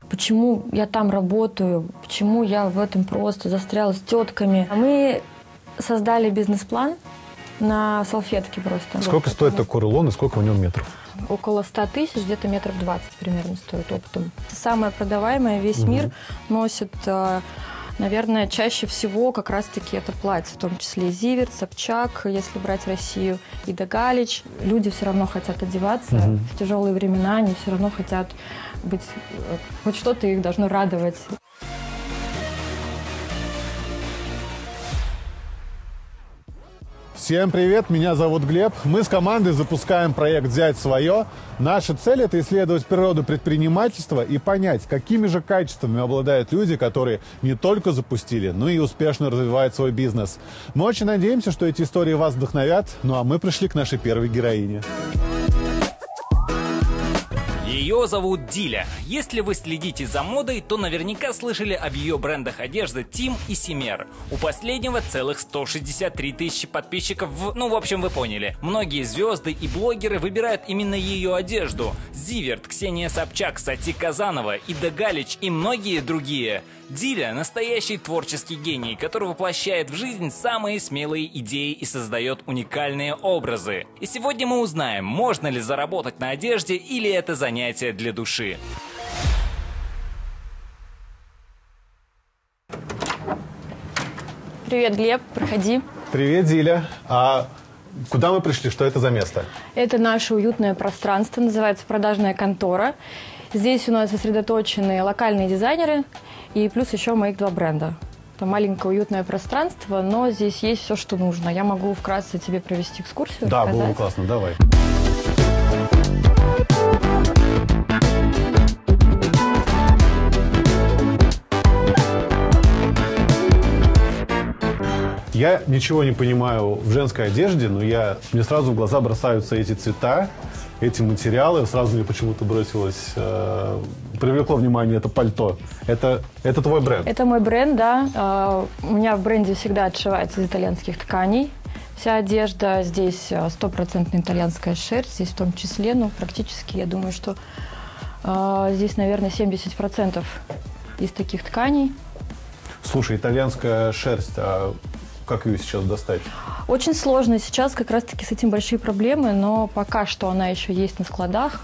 почему я там работаю, почему я в этом просто застряла с тетками. Мы создали бизнес-план на салфетке просто. Сколько стоит такой рулон и сколько в нем метров? Около 100 тысяч, где-то метров 20 примерно стоит оптом. Самое продаваемое, весь мир носит, наверное, чаще всего как раз-таки это платье, в том числе Зиверт, Собчак, если брать Россию, Ида Галич. Люди все равно хотят одеваться в тяжелые времена, они все равно хотят быть, хоть что-то их должно радовать. Всем привет, меня зовут Глеб. Мы с командой запускаем проект «Взять свое». Наша цель – это исследовать природу предпринимательства и понять, какими же качествами обладают люди, которые не только запустили, но и успешно развивают свой бизнес. Мы очень надеемся, что эти истории вас вдохновят. Ну а мы пришли к нашей первой героине. Ее зовут Диля. Если вы следите за модой, то наверняка слышали об ее брендах одежды Тим и Семер. У последнего целых 163 тысячи подписчиков в общем, вы поняли. Многие звезды и блогеры выбирают именно ее одежду. Зиверт, Ксения Собчак, Сати Казанова, Ида Галич и многие другие. Диля – настоящий творческий гений, который воплощает в жизнь самые смелые идеи и создает уникальные образы. И сегодня мы узнаем, можно ли заработать на одежде или это занятие для души. Привет, Глеб, проходи. Привет, Диля. А куда мы пришли? Что это за место? Это наше уютное пространство, называется «Продажная контора». Здесь у нас сосредоточены локальные дизайнеры и плюс еще моих два бренда. Это маленькое уютное пространство, но здесь есть все, что нужно. Я могу вкратце тебе провести экскурсию. Да, рассказать. было бы классно, давай. Я ничего не понимаю в женской одежде, но мне сразу в глаза бросаются эти цвета, эти материалы. Сразу мне почему-то привлекло внимание это пальто. Это твой бренд? Это мой бренд, да. У меня в бренде всегда отшивается из итальянских тканей. Вся одежда здесь 100% итальянская шерсть, здесь в том числе, практически, я думаю, что здесь, наверное, 70% из таких тканей. Слушай, итальянская шерсть, а как ее сейчас достать? Очень сложно сейчас, как раз-таки с этим большие проблемы, но пока что она еще есть на складах.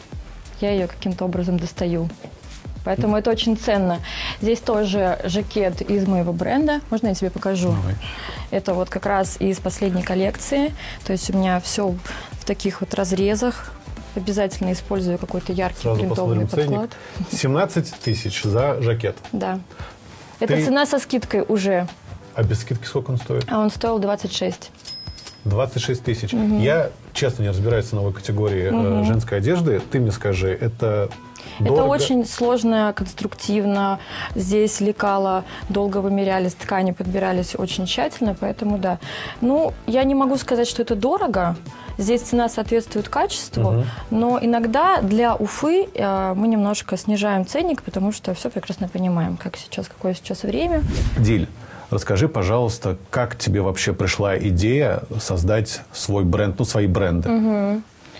Я ее каким-то образом достаю. Поэтому это очень ценно. Здесь тоже жакет из моего бренда. Можно я тебе покажу? Давай. Это вот как раз из последней коллекции. То есть у меня все в таких вот разрезах. Обязательно использую какой-то яркий Сразу принтованный посмотрим подклад. Ценник. 17 тысяч за жакет. Да. Это цена со скидкой уже. А без скидки сколько он стоит? А он стоил 26. 26 тысяч. Я, честно, не разбираюсь в ценовой категории женской одежды. Ты мне скажи, это дорого? Это очень сложно, конструктивно. Здесь лекала долго вымерялись, ткани подбирались очень тщательно, поэтому да. Я не могу сказать, что это дорого. Здесь цена соответствует качеству, но иногда для Уфы мы немножко снижаем ценник, потому что все прекрасно понимаем, какое сейчас время. Диль, расскажи, пожалуйста, как тебе вообще пришла идея создать свой бренд, свои бренды?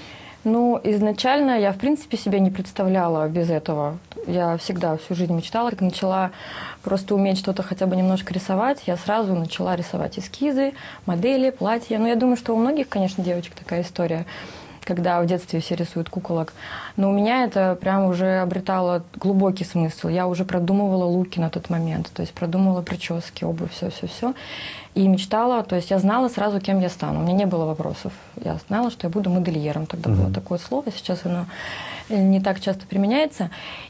Изначально я, в принципе, себя не представляла без этого. Я всегда всю жизнь мечтала. Как начала просто уметь что-то хотя бы немножко рисовать, я сразу начала рисовать эскизы, модели, платья. Я думаю, что у многих, конечно, девочек такая история, когда в детстве все рисуют куколок. Но у меня это прям уже обретало глубокий смысл. Я уже продумывала луки на тот момент, то есть продумывала прически, обувь, все-все-все. И мечтала, то есть я знала сразу, кем я стану. У меня не было вопросов. Я знала, что я буду модельером. Тогда было такое слово, сейчас оно не так часто применяется.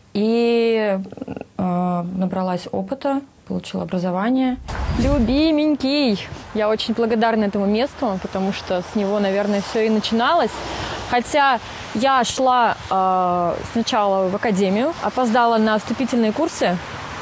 И набралась опыта, получила образование. Любименький! Я очень благодарна этому месту, потому что с него, наверное, все и начиналось. Хотя я шла сначала в академию, опоздала на вступительные курсы,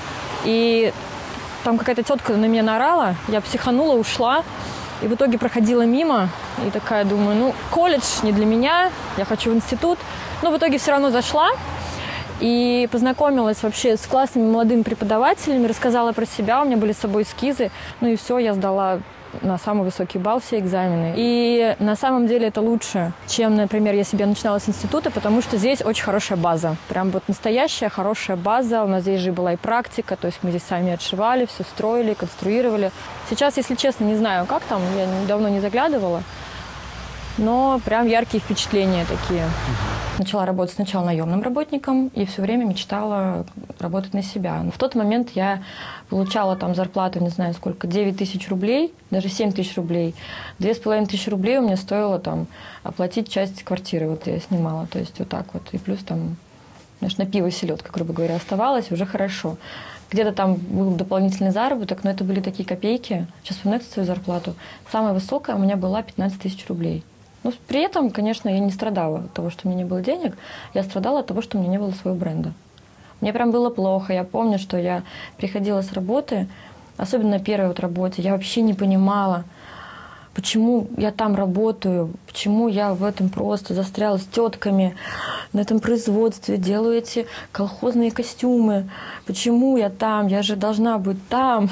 и там какая-то тетка на меня наорала, я психанула, ушла, и в итоге проходила мимо, и такая думаю, колледж не для меня, я хочу в институт. Но в итоге все равно зашла и познакомилась вообще с классными молодыми преподавателями, рассказала про себя, у меня были с собой эскизы, и все, я сдала на самый высокий балл все экзамены. И на самом деле это лучше, чем, например, если бы я начинала с института, потому что здесь очень хорошая база. Прям вот настоящая хорошая база. У нас здесь же была и практика, то есть мы здесь сами отшивали, все строили, конструировали. Сейчас, если честно, не знаю, как там, я давно не заглядывала. Но прям яркие впечатления такие. Начала работать сначала наемным работником и все время мечтала работать на себя. Но в тот момент я получала там зарплату, не знаю сколько, 9 тысяч рублей, даже 7 тысяч рублей. 2500 рублей у меня стоило там оплатить часть квартиры, вот я снимала. То есть вот так вот. И плюс там, знаешь, на пиво селедка, грубо говоря, оставалась, уже хорошо. Где-то там был дополнительный заработок, но это были такие копейки. Сейчас вспоминаю свою зарплату. Самая высокая у меня была 15 тысяч рублей. Но при этом, конечно, я не страдала от того, что у меня не было денег. Я страдала от того, что у меня не было своего бренда. Мне прям было плохо. Я помню, что я приходила с работы, особенно на первой вот работе, я вообще не понимала, почему я там работаю, почему я в этом просто застряла с тетками на этом производстве, делаю эти колхозные костюмы. Почему я там? Я же должна быть там.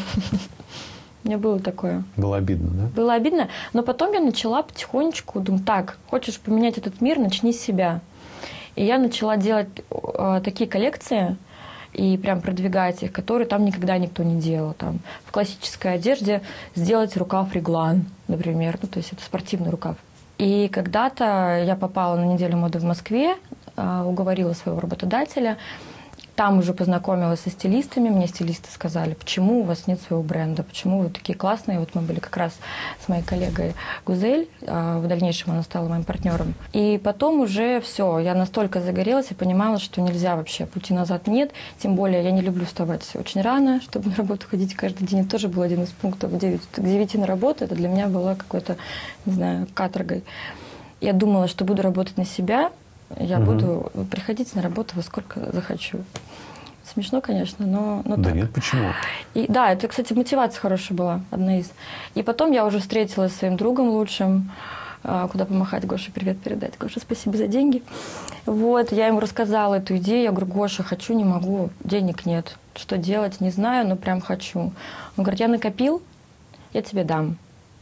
У меня было такое. Было обидно, да? Было обидно, но потом я начала потихонечку думать, так, хочешь поменять этот мир, начни с себя. И я начала делать такие коллекции и прям продвигать их, которые там никогда никто не делал. Там, в классической одежде сделать рукав реглан, например, ну, то есть это спортивный рукав. И когда-то я попала на неделю моды в Москве, уговорила своего работодателя. Там уже познакомилась со стилистами. Мне стилисты сказали, почему у вас нет своего бренда, почему вы такие классные. Вот мы были как раз с моей коллегой Гузель. В дальнейшем она стала моим партнером. И потом уже все. Я настолько загорелась и понимала, что нельзя вообще. Пути назад нет. Тем более я не люблю вставать очень рано, чтобы на работу ходить каждый день. Это тоже был один из пунктов. К 9 на работу. Это для меня было какой-то, не знаю, каторгой. Я думала, что буду работать на себя. Я буду приходить на работу во сколько захочу. Смешно, конечно, но да так. Нет, почему? И, да, это, кстати, мотивация хорошая была, одна из. И потом я уже встретилась с своим другом лучшим, куда помахать, Гоше привет передать. Гоша, спасибо за деньги. Вот, я ему рассказала эту идею. Я говорю, Гоша, хочу, не могу, денег нет. Что делать, не знаю, но прям хочу. Он говорит, я накопил, я тебе дам.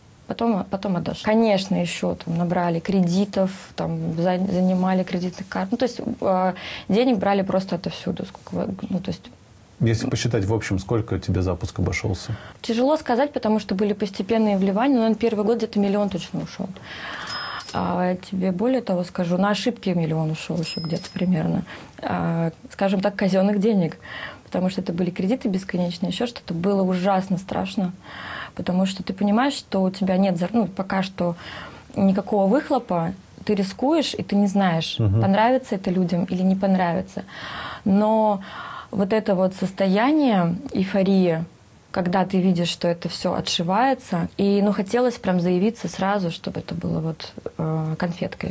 Потом отдашь. Конечно, еще там набрали кредитов, там, занимали кредитных карт. Ну, то есть денег брали просто отовсюду. Ну, то есть... Если посчитать, в общем, сколько тебе запуск обошелся? Тяжело сказать, потому что были постепенные вливания. Но, наверное, первый год где-то 1 миллион точно ушел. А тебе более того скажу, на ошибки 1 миллион ушел еще где-то примерно. Скажем так, казенных денег. Потому что это были кредиты бесконечные, еще что-то. Было ужасно страшно. Потому что ты понимаешь, что у тебя нет пока что никакого выхлопа, ты рискуешь, и ты не знаешь, понравится это людям или не понравится. Но вот это вот состояние, эйфория, когда ты видишь, что это все отшивается, и хотелось прям заявиться сразу, чтобы это было вот конфеткой.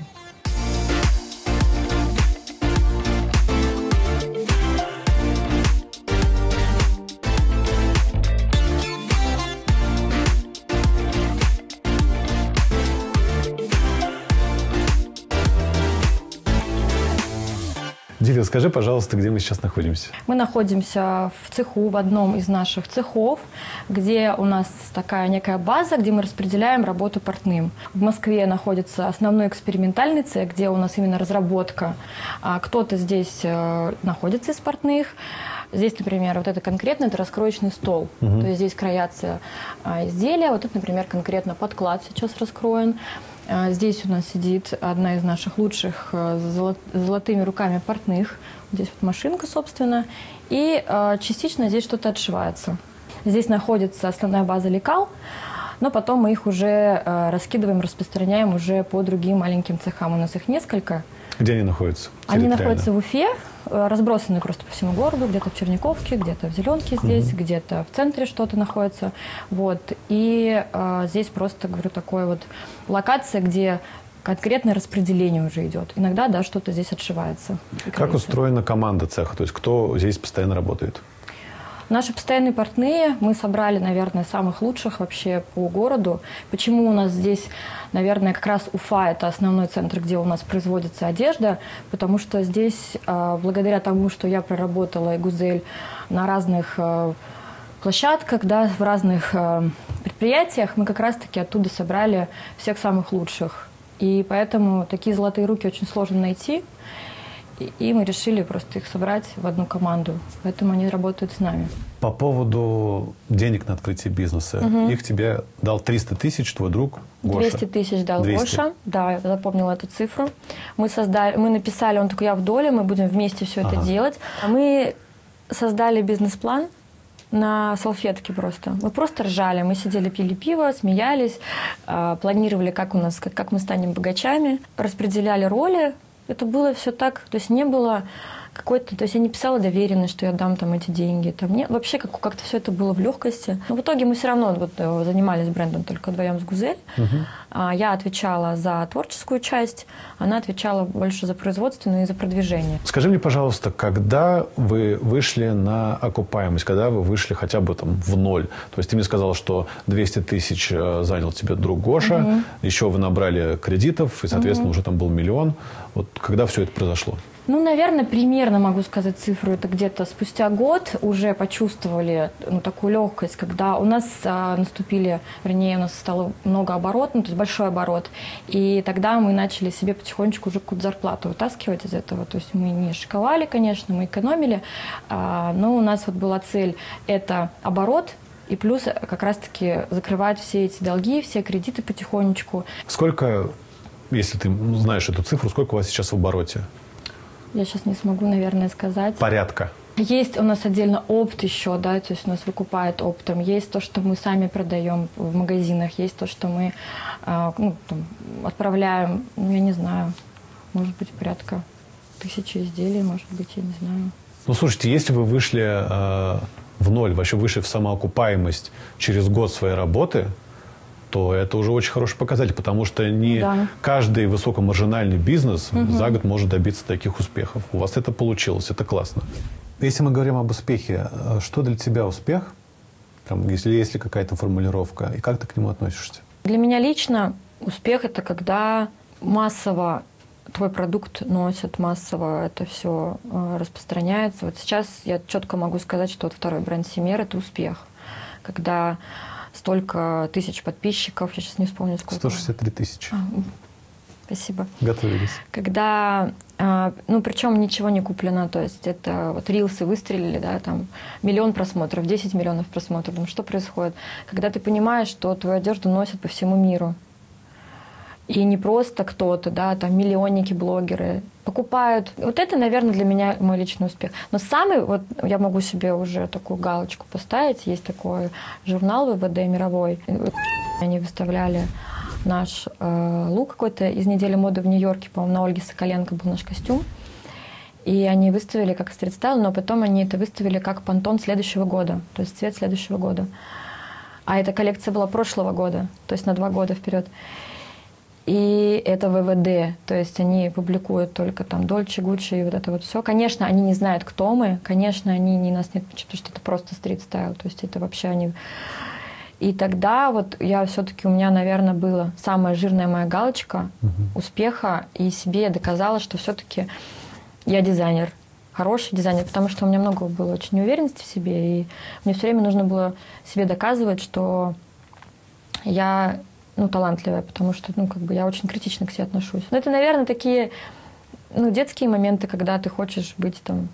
Диля, скажи, пожалуйста, где мы сейчас находимся? Мы находимся в цеху, в одном из наших цехов, где у нас такая некая база, где мы распределяем работу портным. В Москве находится основной экспериментальный цех, где у нас именно разработка. Кто-то здесь находится из портных. Здесь, например, вот это конкретно это раскроечный стол. То есть здесь краятся изделия. Вот это, например, конкретно подклад сейчас раскроен. Здесь у нас сидит одна из наших лучших с золотыми руками портных. Здесь вот машинка, собственно. И частично здесь что-то отшивается. Здесь находится основная база лекал, но потом мы их уже раскидываем, распространяем уже по другим маленьким цехам. У нас их несколько. Где они находятся? Они находятся в Уфе, разбросаны просто по всему городу, где-то в Черниковке, где-то в Зеленке здесь, где-то в центре что-то находится. Вот. И здесь просто, говорю, такой вот локация, где конкретное распределение уже идет. Иногда, да, что-то здесь отшивается. Как устроена команда цеха? То есть кто здесь постоянно работает? Наши постоянные портные, мы собрали, наверное, самых лучших вообще по городу. Почему у нас здесь, наверное, как раз Уфа – это основной центр, где у нас производится одежда, потому что здесь, благодаря тому, что я проработала и Гузель на разных площадках, да, в разных предприятиях. Мы как раз-таки оттуда собрали всех самых лучших. И поэтому такие золотые руки очень сложно найти. И мы решили просто их собрать в одну команду. Поэтому они работают с нами. По поводу денег на открытие бизнеса. Их тебе дал 300 тысяч твой друг Гоша. 200 тысяч дал 200. Гоша. Да, я запомнила эту цифру. Мы написали, он такой, я в доле, мы будем вместе все это делать. Мы создали бизнес-план на салфетке просто. Мы просто ржали. Мы сидели, пили пиво, смеялись, планировали, как мы станем богачами, распределяли роли. Это было все так, то есть не было какой-то, то есть я не писала доверенность, что я дам там эти деньги. Там нет, вообще как-то все это было в легкости. Но в итоге мы все равно вот занимались брендом только вдвоем с Гузель. Я отвечала за творческую часть, она отвечала больше за производственную и за продвижение. Скажи мне, пожалуйста, когда вы вышли на окупаемость, когда вы вышли хотя бы там в ноль? То есть ты мне сказала, что 200 тысяч занял тебе друг Гоша, еще вы набрали кредитов, и, соответственно, уже там был 1 миллион. Вот когда все это произошло? Ну, наверное, примерно могу сказать цифру. Это где-то спустя год уже почувствовали такую легкость, когда у нас наступили, вернее, у нас стало много оборот, то есть большой оборот. И тогда мы начали себе потихонечку уже какую-то зарплату вытаскивать из этого. То есть мы не шиковали, конечно, мы экономили, но у нас вот была цель – это оборот, и плюс как раз-таки закрывать все эти долги, все кредиты потихонечку. Сколько, если ты знаешь эту цифру, сколько у вас сейчас в обороте? Я сейчас не смогу, наверное, сказать. Порядка. Есть у нас отдельно опт еще, да, то есть у нас выкупают оптом. Есть то, что мы сами продаем в магазинах, есть то, что мы отправляем, я не знаю, может быть, порядка 1000 изделий, может быть, я не знаю. Ну, слушайте, если вы вышли в ноль, вообще вышли в самоокупаемость через год своей работы, то это уже очень хороший показатель, потому что не каждый высокомаржинальный бизнес за год может добиться таких успехов. У вас это получилось, это классно. Если мы говорим об успехе, что для тебя успех? Там, если какая-то формулировка, и как ты к нему относишься? Для меня лично успех – это когда массово твой продукт носят, массово это все распространяется. Вот сейчас я четко могу сказать, что вот второй бренд Семер – это успех. Когда столько тысяч подписчиков, я сейчас не вспомню сколько. 163 тысячи. Спасибо. Готовились. Когда, причем ничего не куплено, то есть это вот рилсы выстрелили, да, там 1 миллион просмотров, 10 миллионов просмотров. Что происходит? Когда ты понимаешь, что твою одежду носят по всему миру, и не просто кто-то, да, там миллионники, блогеры покупают. Вот это, наверное, для меня мой личный успех. Но самый, вот я могу себе уже такую галочку поставить. Есть такой журнал ВВД мировой. Они выставляли наш лук какой-то из недели моды в Нью-Йорке. По-моему, на Ольге Соколенко был наш костюм. И они выставили как стрит-стайл, но потом они это выставили как пантон следующего года. То есть цвет следующего года. А эта коллекция была прошлого года, то есть на 2 года вперед. И это ВВД, то есть они публикуют только там Дольче, Гуччи и вот это вот все. Конечно, они не знают, кто мы, конечно, они нас не отмечают, потому что это просто стрит-стайл, то есть это вообще они... И тогда вот я все-таки, у меня, наверное, была самая жирная моя галочка успеха, и себе я доказала, что все-таки я дизайнер, хороший дизайнер, потому что у меня много было очень неуверенности в себе, и мне все время нужно было себе доказывать, что я... талантливая, потому что, я очень критично к себе отношусь. Но это, наверное, такие, детские моменты, когда ты хочешь быть там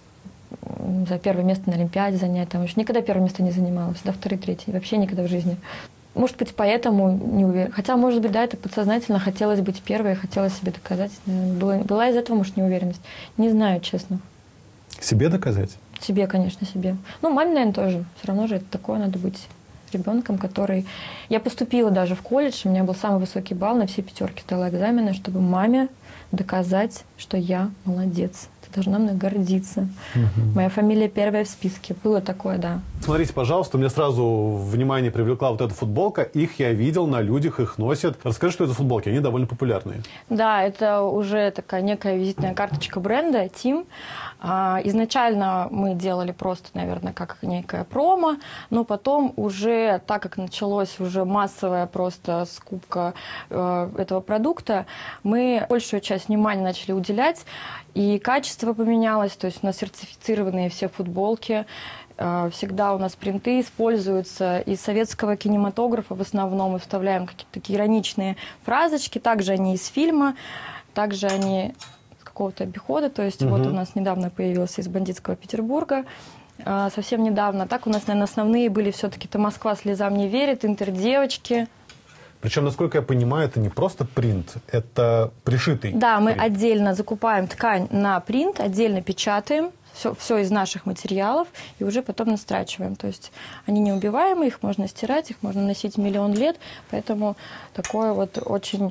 за 1 место на Олимпиаде занять, там, никогда 1 место не занимала, всегда 2, 3, вообще никогда в жизни. Может быть, поэтому не уверена. Хотя, может быть, да, это подсознательно хотелось быть первой, хотелось себе доказать. Была из этого, может, неуверенность. Не знаю, честно. Себе доказать? Себе, конечно, себе. Маме, наверное, тоже. Все равно же это такое, надо быть ребенком, который... Я поступила даже в колледж, у меня был самый высокий балл, на все 5 сдала экзамены, чтобы маме доказать, что я молодец. Ты должна мной гордиться. Моя фамилия первая в списке. Было такое, да. Смотрите, пожалуйста, у меня сразу внимание привлекла вот эта футболка. Их я видел на людях, их носят. Расскажи, что это за футболки? Они довольно популярные. Да, это уже такая некая визитная карточка бренда Team. Изначально мы делали просто, наверное, как некая промо, но потом уже, так как началась уже массовая просто скупка этого продукта, мы большую часть внимания начали уделять, и качество поменялось, то есть у нас сертифицированные все футболки, Всегда у нас принты используются из советского кинематографа в основном. Мы вставляем какие-то такие ироничные фразочки. Также они из фильма, также они с какого-то обихода. То есть вот у нас недавно появился из «Бандитского Петербурга». Совсем недавно. Так у нас, наверное, основные были все-таки «То Москва слезам не верит», «Интердевочки». Причем, насколько я понимаю, это не просто принт, это пришитый. Да, мы принт. отдельно закупаем ткань на принт, отдельно печатаем, все из наших материалов, и уже потом настрачиваем. То есть они неубиваемые, их можно стирать, их можно носить миллион лет, поэтому такое вот очень...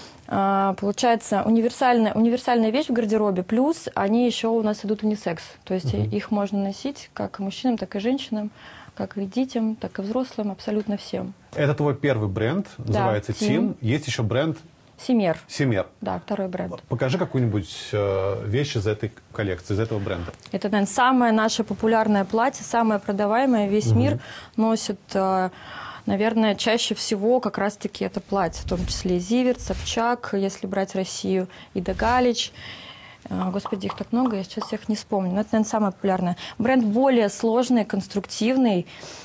Получается, универсальная вещь в гардеробе, плюс они еще у нас идут унисекс. То есть их можно носить как мужчинам, так и женщинам, как и детям, так и взрослым, абсолютно всем. Это твой первый бренд, называется Тим. Есть еще бренд Семер. Семер. Да, второй бренд. Покажи какую-нибудь вещь из этой коллекции, из этого бренда. Это, наверное, самое наше популярное платье, самое продаваемое. Весь мир носит... Наверное, чаще всего как раз-таки это платье, в том числе и Зиверт, Собчак, если брать Россию, Ида Галич. Господи, их так много, я сейчас всех не вспомню. Но это, наверное, самое популярное. Бренд более сложный, конструктивный.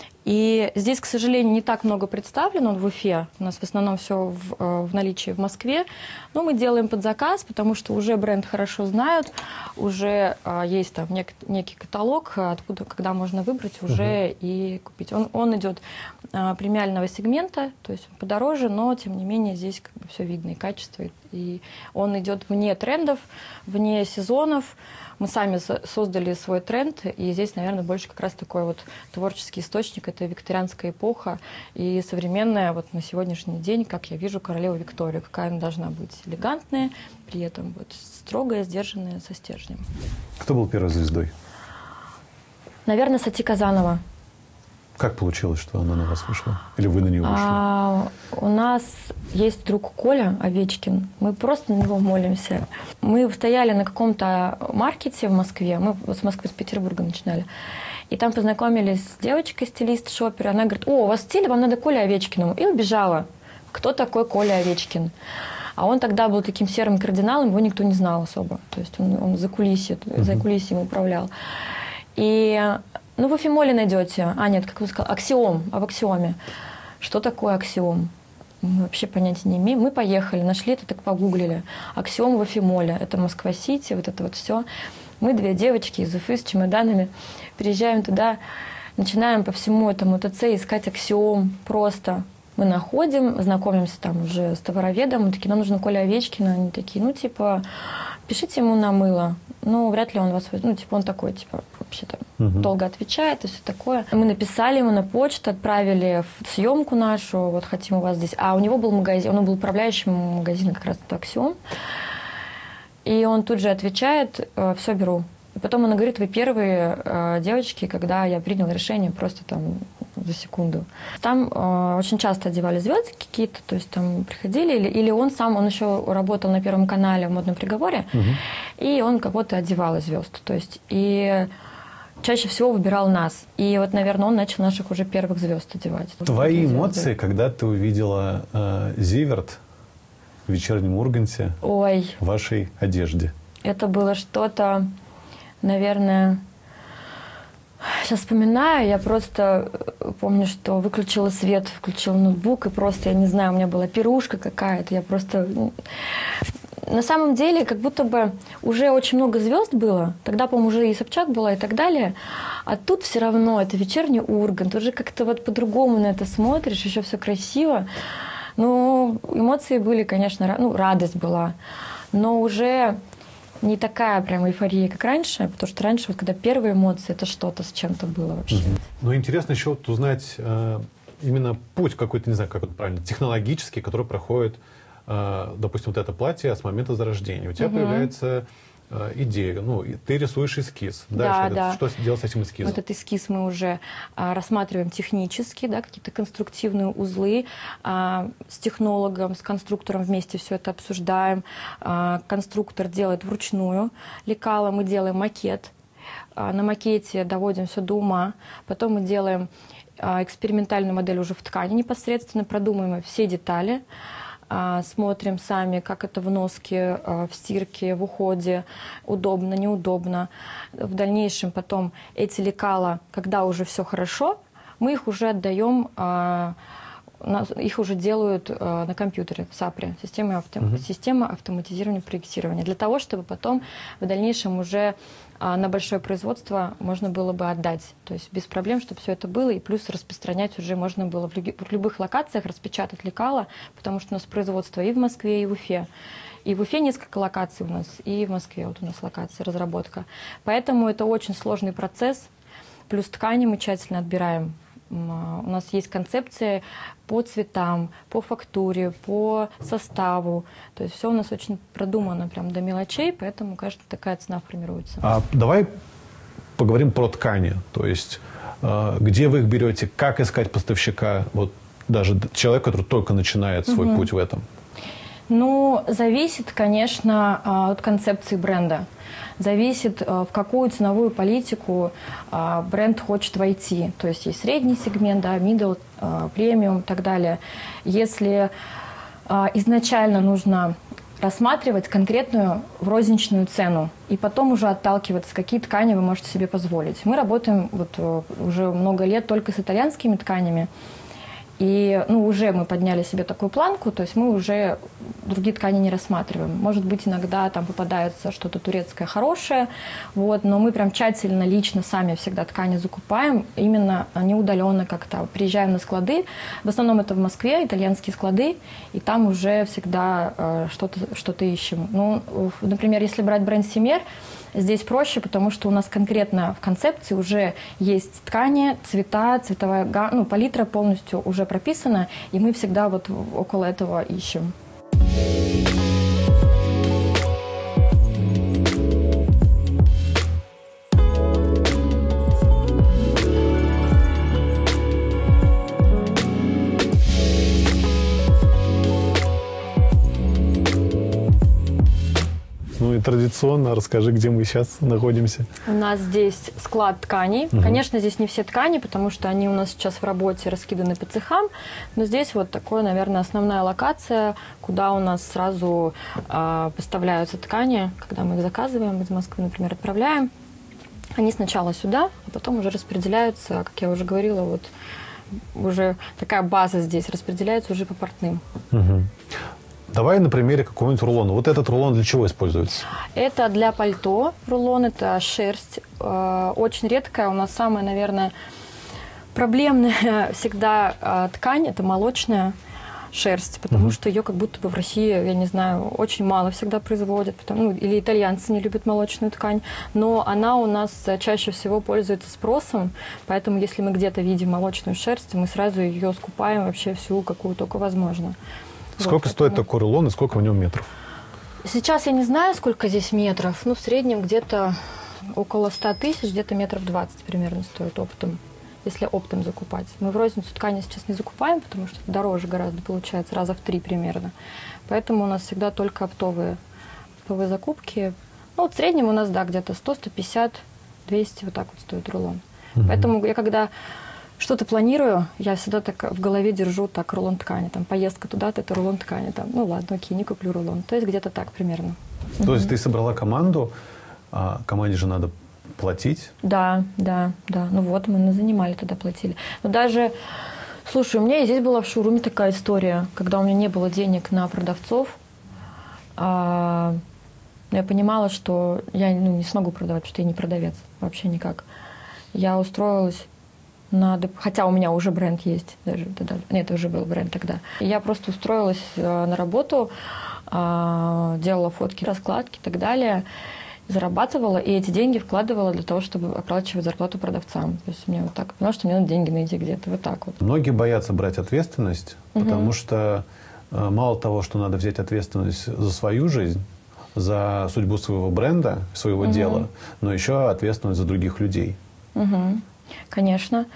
И здесь, к сожалению, не так много представлено, он в Уфе. У нас в основном все в наличии в Москве. Но мы делаем под заказ, потому что уже бренд хорошо знают, уже есть там некий каталог, откуда, когда можно выбрать уже и купить. Он идет премиального сегмента, то есть он подороже, но тем не менее здесь как бы все видно и качество. И он идет вне трендов, вне сезонов. Мы сами создали свой тренд, и здесь, наверное, больше как раз такой вот творческий источник. Это викторианская эпоха и современная вот на сегодняшний день, как я вижу, королеву Викторию. Какая она должна быть элегантная, при этом вот строгая, сдержанная, со стержнем. Кто был первой звездой? Наверное, Сати Казанова. Как получилось, что она на вас вышла? Или вы на нее вышли? У нас есть друг Коля Овечкин. Мы просто на него молимся. Мы стояли на каком-то маркете в Москве. Мы с Москвы, с Петербурга начинали. И там познакомились с девочкой, стилист, шопер. Она говорит: о, у вас стиль, вам надо Коле Овечкину. И убежала. Кто такой Коля Овечкин? А он тогда был таким серым кардиналом, его никто не знал особо. То есть он за кулисьем управлял. И... Ну, в Эфимоле найдете. Нет, как вы сказали, Аксиом, в Аксиоме. Что такое Аксиом? Мы вообще понятия не имеем. Мы поехали, нашли это, так погуглили. Аксиом в Эфимоле. Это Москва-Сити, вот это вот все. Мы две девочки из Уфы с чемоданами приезжаем туда, начинаем по всему этому ТЦ искать Аксиом просто. Мы находим, знакомимся там уже с товароведом. Мы такие: нам нужно Коля Овечкина. Они такие: ну, типа, пишите ему на мыло. Ну, вряд ли он вас... Ну, типа, он такой, типа, вообще-то долго отвечает и все такое. Мы написали ему на почту, отправили в съемку нашу, вот, хотим у вас здесь. А у него был магазин, он был управляющим магазина как раз Аксиом. И он тут же отвечает: все, беру. И потом он говорит: вы первые девочки, когда я принял решение просто там за секунду. Там очень часто одевали звезды какие-то, то есть там приходили, или он сам, он еще работал на Первом канале в «Модном приговоре», и он кого-то одевал из звезд. То есть и чаще всего выбирал нас. И вот, наверное, он начал наших уже первых звезд одевать. Твои эмоции, когда ты увидела Зиверт в вечернем Урганте в вашей одежде? Это было что-то, наверное... Сейчас вспоминаю, я просто помню, что выключила свет, включила ноутбук, и просто, я не знаю, у меня была пирушка какая-то, я просто... На самом деле, как будто бы уже очень много звезд было, тогда, по-моему, уже и Собчак была и так далее, а тут все равно это вечерний Ургант, уже как-то вот по-другому на это смотришь, еще все красиво. Ну, эмоции были, конечно, ну, радость была, но уже... не такая прям эйфория, как раньше, потому что раньше, вот, когда первые эмоции, это что-то с чем-то было вообще. Ну, интересно еще вот узнать именно путь какой-то, не знаю, как это правильно, технологический, который проходит, допустим, вот это платье с момента зарождения. У тебя появляется идея, ну, ты рисуешь эскиз. Дальше что делать с этим эскизом? Вот этот эскиз мы уже рассматриваем технически, да, какие-то конструктивные узлы, с технологом, с конструктором вместе все это обсуждаем. Конструктор делает вручную лекало, мы делаем макет. На макете доводим все до ума, потом мы делаем экспериментальную модель уже в ткани непосредственно, продумываем все детали. смотрим сами, как это в носке, в стирке, в уходе, удобно, неудобно. В дальнейшем потом эти лекала, когда уже все хорошо, мы их уже отдаем, их уже делают на компьютере, в САПРе, система автоматизирования проектирования, для того, чтобы потом в дальнейшем уже на большое производство можно было бы отдать. То есть без проблем, чтобы все это было, и плюс распространять уже можно было в любых локациях, распечатать лекала, потому что у нас производство и в Москве, и в Уфе. И в Уфе несколько локаций у нас, и в Москве вот у нас локация, разработка. Поэтому это очень сложный процесс, плюс ткани мы тщательно отбираем. У нас есть концепция по цветам, по фактуре, по составу. То есть все у нас очень продумано прям до мелочей, поэтому, кажется, такая цена формируется. Давай поговорим про ткани. То есть где вы их берете, как искать поставщика, вот даже человек, который только начинает свой путь в этом? Ну, зависит, конечно, от концепции бренда. Зависит, в какую ценовую политику бренд хочет войти. То есть есть средний сегмент, да, middle, премиум и так далее. Если изначально нужно рассматривать конкретную в розничную цену и потом уже отталкиваться, какие ткани вы можете себе позволить. Мы работаем вот уже много лет только с итальянскими тканями. И уже мы подняли себе такую планку, то есть мы уже другие ткани не рассматриваем. Может быть, иногда там попадается что-то турецкое хорошее, вот, но мы прям тщательно, лично сами всегда ткани закупаем, именно не удаленно как-то. Приезжаем на склады, в основном это в Москве, итальянские склады, и там уже всегда что-то ищем. Ну, например, если брать бренд Семер, здесь проще, потому что у нас конкретно в концепции уже есть ткани, цвета, цветовая гамма, палитра полностью уже прописана, и мы всегда вот около этого ищем. Ну и традиционно расскажи, где мы сейчас находимся. У нас здесь склад тканей. Конечно, здесь не все ткани, потому что они у нас сейчас в работе раскиданы по цехам. Но здесь вот такая, наверное, основная локация, куда у нас сразу поставляются ткани. Когда мы их заказываем, из Москвы, например, отправляем. Они сначала сюда, а потом уже распределяются, как я уже говорила, вот уже такая база здесь распределяется уже по портным. Давай на примере какого-нибудь рулона. Вот этот рулон для чего используется? Это для пальто рулон, это шерсть. Очень редкая, у нас самая, наверное, проблемная всегда ткань, это молочная шерсть, потому что ее как будто бы в России, я не знаю, очень мало всегда производят, или итальянцы не любят молочную ткань, но она у нас чаще всего пользуется спросом, поэтому если мы где-то видим молочную шерсть, мы сразу ее скупаем вообще всю, какую только возможно. Сколько стоит такой рулон и сколько в нем метров? Сейчас я не знаю, сколько здесь метров. В среднем где-то около 100 тысяч, где-то метров 20 примерно стоит оптом, если оптом закупать. Мы в розницу ткани сейчас не закупаем, потому что дороже гораздо получается, раза в 3 примерно. Поэтому у нас всегда только оптовые закупки. В среднем у нас, да, где-то 100, 150, 200, вот так вот стоит рулон. Поэтому я когда что-то планирую, я всегда так в голове держу так рулон ткани. Там поездка туда-то, это рулон ткани. Там, ладно, окей, не куплю рулон. То есть где-то так примерно. То есть ты собрала команду, а команде же надо платить? Да. Мы занимали, тогда платили. Но даже, слушай, у меня здесь была в шоуруме такая история, когда у меня не было денег на продавцов. Я понимала, что я не смогу продавать, потому что я не продавец. Вообще никак. Я устроилась хотя у меня уже бренд есть, даже тогда, нет, это уже был бренд тогда. Я просто устроилась на работу, делала фотки, раскладки и так далее, зарабатывала, и эти деньги вкладывала для того, чтобы оплачивать зарплату продавцам. То есть мне вот так, потому что мне надо деньги найти где-то, вот так вот. Многие боятся брать ответственность, потому что мало того, что надо взять ответственность за свою жизнь, за судьбу своего бренда, своего дела, но еще ответственность за других людей. Конечно,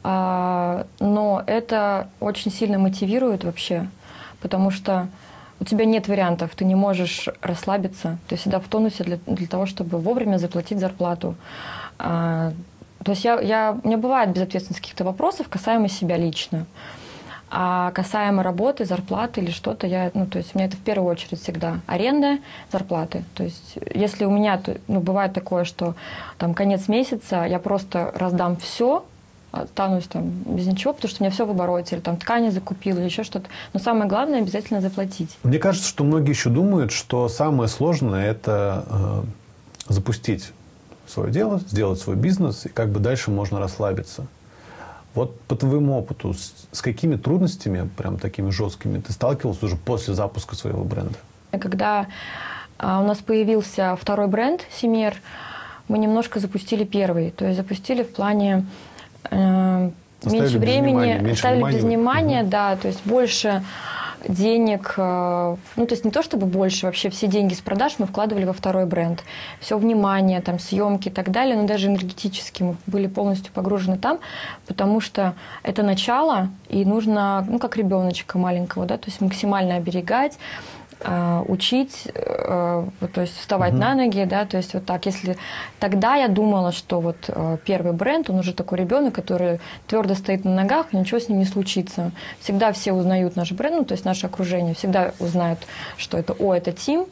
но это очень сильно мотивирует вообще, потому что у тебя нет вариантов, ты не можешь расслабиться, ты всегда в тонусе для того, чтобы вовремя заплатить зарплату. То есть у меня бывает безответственность каких-то вопросов, касаемо себя лично. А касаемо работы, зарплаты или что-то, то есть у меня это в первую очередь всегда аренда, зарплаты. То есть если у меня, бывает такое, что там конец месяца, я просто раздам все, останусь там без ничего, потому что у меня все в обороте, или там ткани закупила, или еще что-то. Но самое главное обязательно заплатить. Мне кажется, что многие еще думают, что самое сложное – это запустить свое дело, сделать свой бизнес, и как бы дальше можно расслабиться. Вот по твоему опыту, с какими трудностями, прям такими жесткими, ты сталкивался уже после запуска своего бренда? Когда у нас появился второй бренд «Семер», мы немножко запустили первый. То есть запустили в плане меньше времени, оставили без внимания, да, то есть больше денег, то есть не то чтобы больше, вообще все деньги с продаж мы вкладывали во второй бренд. Все внимание, там, съемки и так далее, но даже энергетически мы были полностью погружены там, потому что это начало, и нужно, как ребеночка маленького, да, то есть максимально оберегать, учить, то есть вставать на ноги, да, то есть вот так. Если тогда я думала, что вот первый бренд, он уже такой ребенок, который твердо стоит на ногах, и ничего с ним не случится. Всегда все узнают наш бренд, то есть наше окружение, всегда узнают, что это Тим,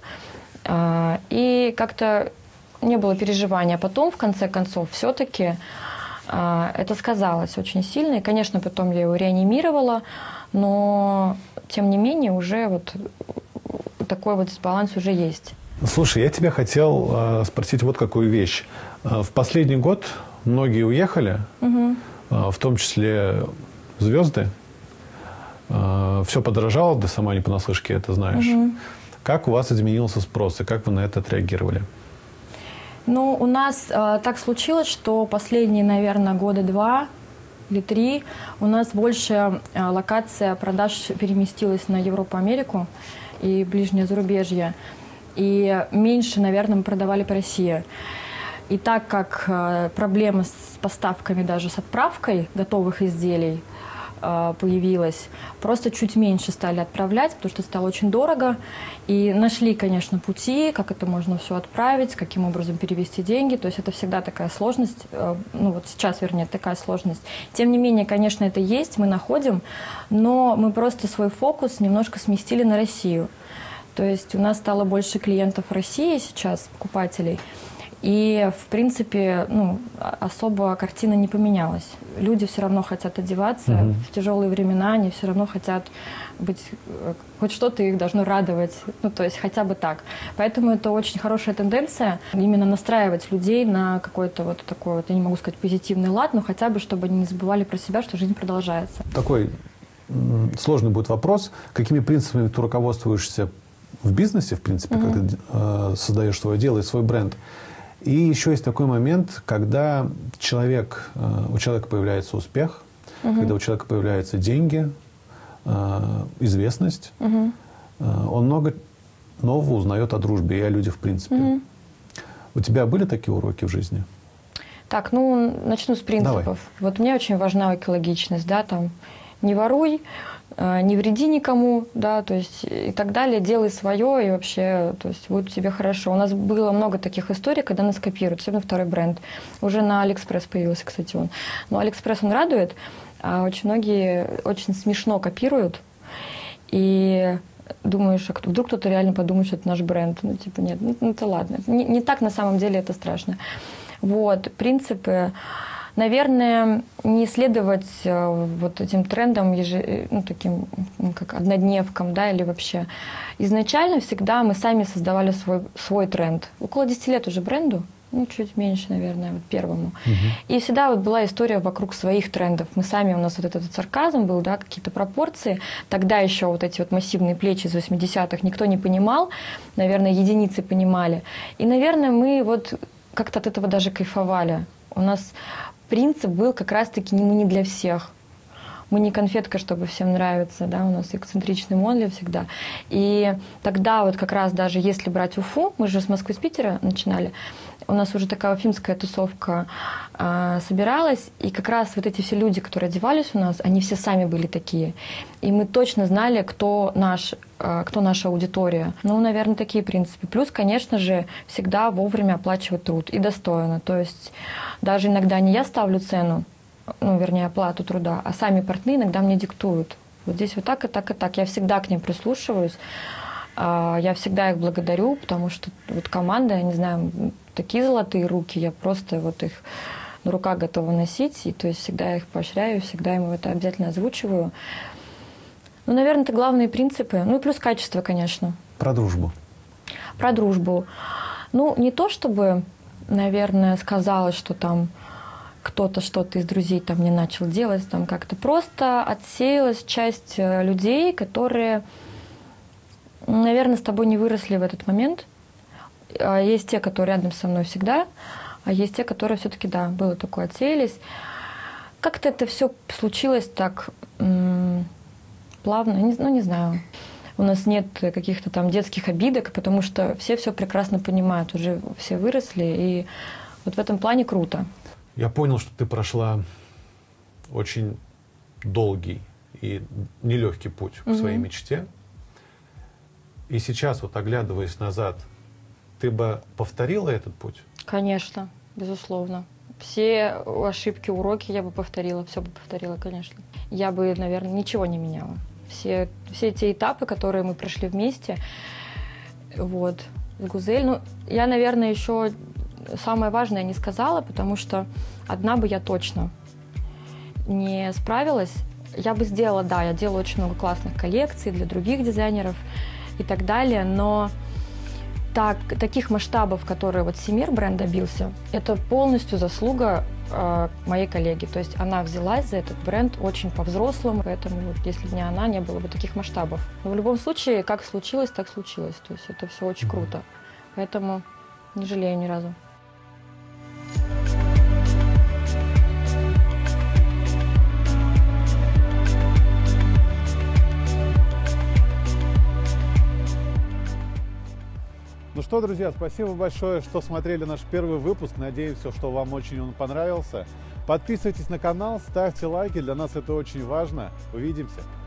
и как-то не было переживания. А потом, в конце концов, все-таки это сказалось очень сильно, и, конечно, потом я его реанимировала, но, тем не менее, уже вот такой вот дисбаланс уже есть. Слушай, я тебя хотел спросить вот какую вещь. В последний год многие уехали, в том числе звезды. Все подорожало, ты сама не понаслышке это знаешь. Как у вас изменился спрос, и как вы на это отреагировали? Ну, у нас так случилось, что последние, наверное, года 2 или 3 у нас больше локация продаж переместилась на Европу, Америку и ближнее зарубежье. И меньше, наверное, мы продавали по России. И так как проблема с поставками, даже с отправкой готовых изделий появилась, просто чуть меньше стали отправлять, потому что стало очень дорого. И нашли, конечно, пути, как это можно все отправить, каким образом перевести деньги. То есть это всегда такая сложность, вот сейчас, вернее, такая сложность. Тем не менее, конечно, это есть, мы находим, но мы просто свой фокус немножко сместили на Россию. То есть у нас стало больше клиентов в России сейчас, покупателей. И, в принципе, особо картина не поменялась. Люди все равно хотят одеваться. В тяжелые времена они все равно хотят быть... Хоть что-то их должно радовать. То есть хотя бы так. Поэтому это очень хорошая тенденция. Именно настраивать людей на какой-то вот такой вот, я не могу сказать, позитивный лад, но хотя бы, чтобы они не забывали про себя, что жизнь продолжается. Такой сложный будет вопрос. Какими принципами ты руководствуешься в бизнесе, в принципе, когда ты создаешь свое дело и свой бренд? И еще есть такой момент, когда у человека появляется успех, когда у человека появляются деньги, известность, он много нового узнает о дружбе и о людях в принципе. У тебя были такие уроки в жизни? Так, начну с принципов. Давай. Вот мне очень важна экологичность, да, там, не воруй, не вреди никому, да, то есть и так далее, делай свое, и вообще, то есть будет тебе хорошо. У нас было много таких историй, когда нас копируют, особенно второй бренд. Уже на Алиэкспресс появился, кстати, он. Но Алиэкспресс, он радует, а очень многие очень смешно копируют, и думаешь, а вдруг кто-то реально подумает, что это наш бренд. Нет, это ладно. Не так на самом деле это страшно. Вот, принципы. Наверное, не следовать вот этим трендам, таким как однодневкам, да, или вообще. Изначально всегда мы сами создавали свой тренд. Около 10 лет уже бренду, чуть меньше, наверное, вот первому. И всегда вот была история вокруг своих трендов. Мы сами, у нас вот этот сарказм был, да, какие-то пропорции. Тогда еще вот эти вот массивные плечи из 80-х никто не понимал. Наверное, единицы понимали. И, наверное, мы вот как-то от этого даже кайфовали. У нас принцип был как раз-таки мы не для всех. Мы не конфетка, чтобы всем нравиться, да, у нас эксцентричный Монли всегда. И тогда вот как раз даже если брать Уфу, мы же с Москвы, с Питера начинали, у нас уже такая уфимская тусовка собиралась, и как раз вот эти все люди, которые одевались у нас, они все сами были такие. И мы точно знали, кто наша аудитория. Наверное, такие принципы. Плюс, конечно же, всегда вовремя оплачивать труд и достойно. То есть даже иногда не я ставлю цену, вернее, оплату труда, а сами портные иногда мне диктуют. Вот здесь вот так и так и так. Я всегда к ним прислушиваюсь. Я всегда их благодарю, потому что вот команда, я не знаю, такие золотые руки, я просто вот их на руках готова носить, и то есть всегда их поощряю, всегда им это обязательно озвучиваю. Ну, наверное, это главные принципы. Ну, и плюс качество, конечно. Про дружбу. Про дружбу. Ну, не то чтобы, наверное, сказалось, что там кто-то что-то из друзей там не начал делать, там как-то просто отсеялась часть людей, которые, наверное, с тобой не выросли в этот момент. Есть те, которые рядом со мной всегда, а есть те, которые все-таки, да, было такое, отсеялись. Как-то это все случилось так плавно, не знаю. У нас нет каких-то там детских обидок, потому что все прекрасно понимают, уже все выросли, и вот в этом плане круто. Я понял, что ты прошла очень долгий и нелегкий путь к своей мечте. И сейчас, вот оглядываясь назад, ты бы повторила этот путь? Конечно, безусловно. Все ошибки, уроки я бы повторила, все бы повторила, конечно. Я бы, наверное, ничего не меняла. Все те этапы, которые мы прошли вместе, вот, с Гузель. Ну, я, наверное, еще самое важное не сказала, потому что одна бы я точно не справилась. Я бы сделала, да, я делала очень много классных коллекций для других дизайнеров и так далее, но таких масштабов, которые вот Семер бренд добился, это полностью заслуга моей коллеги. То есть она взялась за этот бренд очень по-взрослому, поэтому вот, если бы не она, не было бы таких масштабов. Но в любом случае, как случилось, так случилось. То есть это все очень круто. Поэтому не жалею ни разу. Ну что, друзья, спасибо большое, что смотрели наш первый выпуск. Надеюсь, что вам очень он понравился. Подписывайтесь на канал, ставьте лайки, для нас это очень важно. Увидимся!